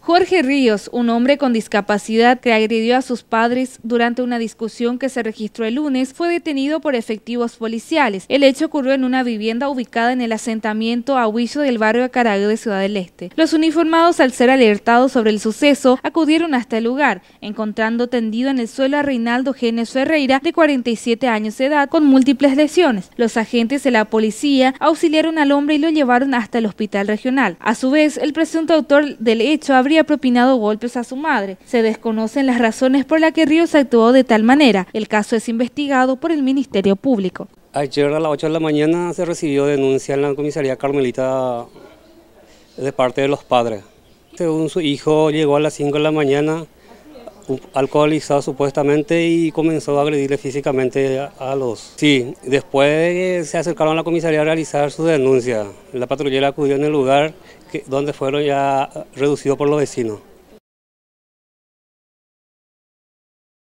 Jorge Ríos, un hombre con discapacidad que agredió a sus padres durante una discusión que se registró el lunes, fue detenido por efectivos policiales. El hecho ocurrió en una vivienda ubicada en el asentamiento Ahuillo del barrio Acaraú de Ciudad del Este. Los uniformados, al ser alertados sobre el suceso, acudieron hasta el lugar, encontrando tendido en el suelo a Reinaldo Genes Ferreira, de 47 años de edad, con múltiples lesiones. Los agentes de la policía auxiliaron al hombre y lo llevaron hasta el hospital regional. A su vez, el presunto autor del hecho habría propinado golpes a su madre. Se desconocen las razones por las que Ríos actuó de tal manera. El caso es investigado por el Ministerio Público. Ayer a las 8 de la mañana se recibió denuncia en la comisaría Carmelita de parte de los padres. Según su hijo, llegó a las 5 de la mañana alcoholizado supuestamente y comenzó a agredirle físicamente a los... Sí, después se acercaron a la comisaría a realizar su denuncia. La patrullera acudió en el lugar donde fueron ya reducidos por los vecinos.